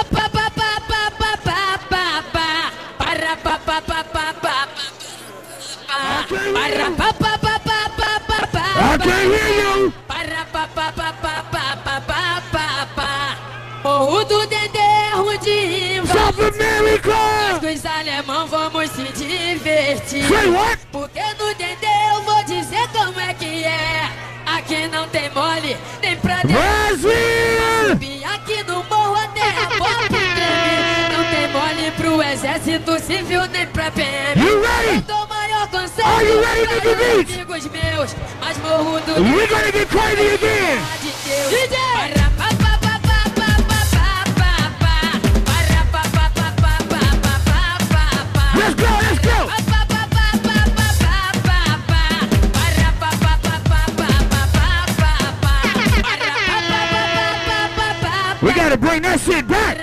Morro do Dendê, onde South America! nós dos alemão vamos se divertir. Say what? Porque no Dendê eu vou dizer como é que é. Aqui não tem mole, nem pra Brasil! subir aqui no morro até a pop treme. Não tem mole pro exército civil, nem pra PM. You Eu ready? dou maior conselho Are you ready, pra Nicky Beats? amigos meus, mas morro do We're gonna get crazy again! de Deus. DJ! Let's go, let's go! We gotta bring that shit back!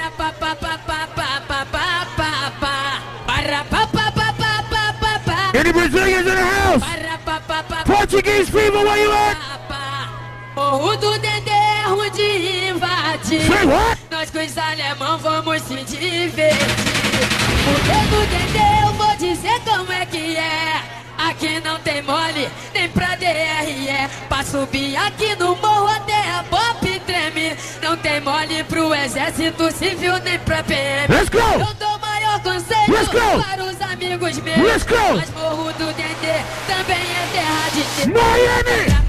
Any Brazilians in the house? Portuguese people, where you at? Morro do Dendê, onde invadir. Say what? Nós com os alemão vamos se divertir. Porque no Dendê eu vou dizer como é que é. Aqui não tem mole, nem pra DRE. Pra subir aqui no morro até a pop treme. Não tem mole pro exército civil, nem pra PM. Let's go! Eu dou maior conselho Let's go! para os amigos meus. Let's go! Mas morro do Dendê também é terra de Deus. Miami!